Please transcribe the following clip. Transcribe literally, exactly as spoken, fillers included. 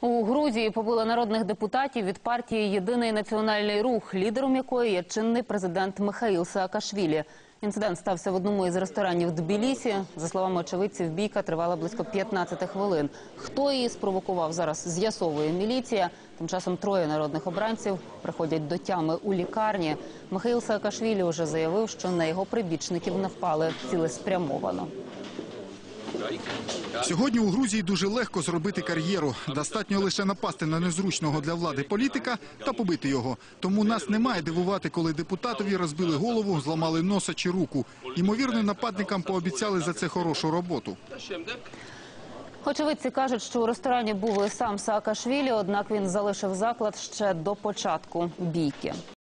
У Грузії побили народних депутатів від партії «Єдиний національний рух», лідером якої є чинний президент Михаїл Саакашвілі. Інцидент стався в одному із ресторанів Тбілісі. За словами очевидців, бійка тривала близько п'ятнадцяти хвилин. Хто її спровокував, зараз з'ясовує міліція. Тим часом троє народних обранців приходять до тями у лікарні. Михаїл Саакашвілі вже заявив, що на його прибічників напали цілеспрямовано. Сьогодні у Грузії дуже легко зробити кар'єру. Достатньо лише напасти на незручного для влади політика та побити його. Тому нас не має дивувати, коли депутатові розбили голову, зламали носа чи руку. Ймовірно, нападникам пообіцяли за це хорошу роботу. Очевидці кажуть, що у ресторані був і сам Саакашвілі, однак він залишив заклад ще до початку бійки.